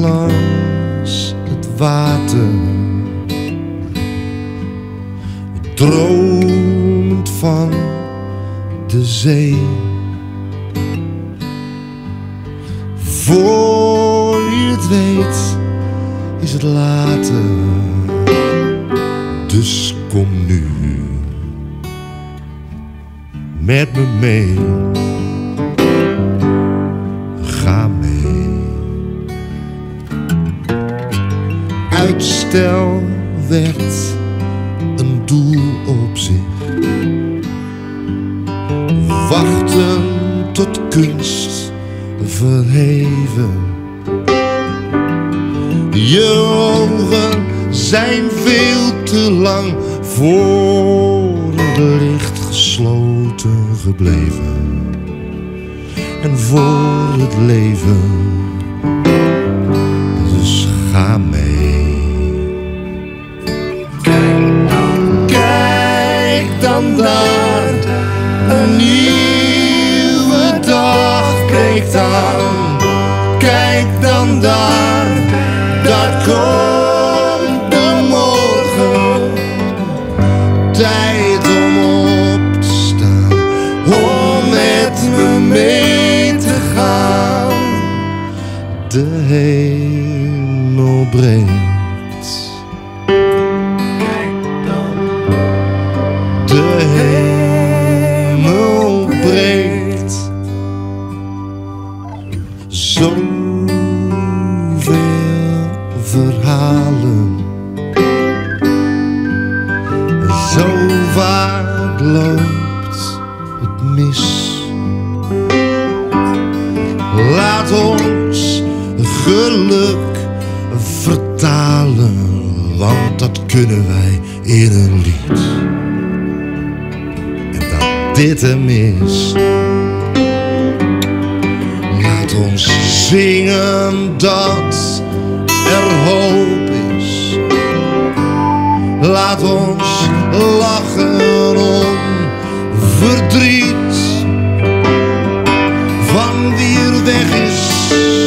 langs het water, dromend van de zee. Voor je het weet is het later, dus kom nu met me mee. Ga mee. Uitstel werd een doel op zich. Wachten tot kunst verheven. Je ogen zijn veel te lang voor het licht gesloten gebleven. En voor het leven, dus ga mee. Kijk dan daar, een nieuwe dag breekt aan. Kijk dan daar, daar komt de morgen. Tijd om op te staan, om met me mee te gaan. De hemel breekt. De hemel breekt. Zoveel verhalen, zo vaak loopt het mis. Laat ons geluk vertalen, want dat kunnen wij in een lied. En dat dit hem is. Laat ons zingen dat er hoop is. Laat ons lachen om verdriet van wie er weg is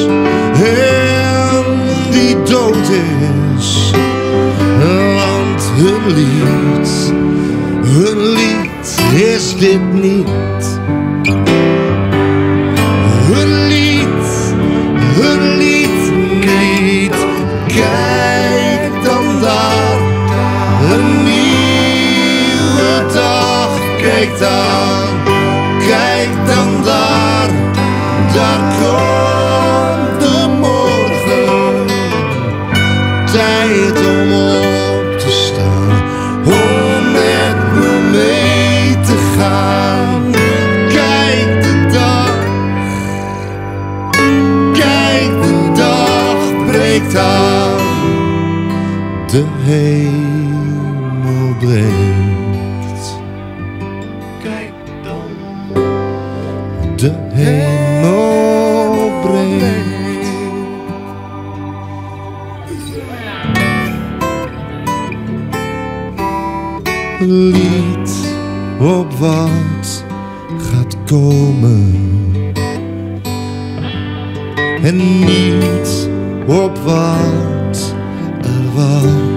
en die dood is. Want hun lied is dit niet. Hun lied niet. Kijk dan daar, een nieuwe dag breekt aan. Kijk dan daar, daar komt de morgen. Tijd om op te staan, om met me mee te gaan. Kijk de dag breekt aan. De hemel breekt. Kijk dan. De hemel breekt. Een lied op wat gaat komen en niet op wat er was.